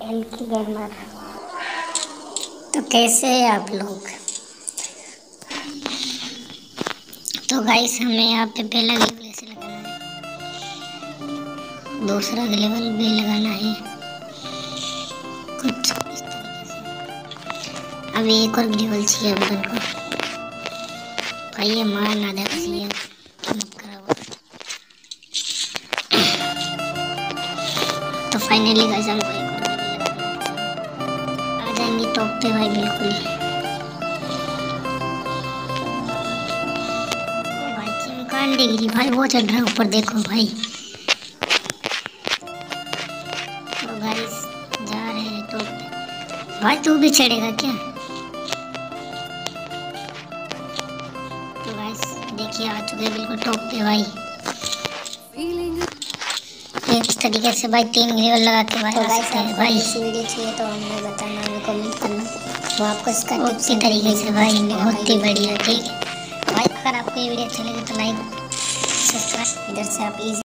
Lkgamer। तो कैसे हैं आप लोग? तो गाइस हमें यहाँ पे पहला लेवल ऐसे लगाना है, दूसरा लेवल भी लगाना है कुछ इस तरीके से। अब एक और लेवल चाहिए अपन को। भाई ये मार ना दे बस, ये मत करो। तो फाइनली गाइस हमको एक और लेवल लगाना है, आ जाएंगे टॉप पे भाई बिल्कुल ही। डिग्री भाई वो चढ़ रहा है ऊपर, देखो भाई। तो गाइस जा रहे हैं टॉप पे। भाई तू भी चढ़ेगा क्या? तो गाइस देखिए आ चुके हैं बिल्कुल टॉप पे भाई। इस तरीके से भाई 3 लेवल लगा के भाई आ सकते हैं भाई। इस वीडियो चाहिए तो हमें बताना, हमें कमेंट करना, तो आपको इसका टिप्स तरीके से भाई बहुत ही बढ़िया। ठीक है भाई, अगर आपको ये वीडियो अच्छा लगे तो लाइक सब्सक्राइब, इधर से आप इजी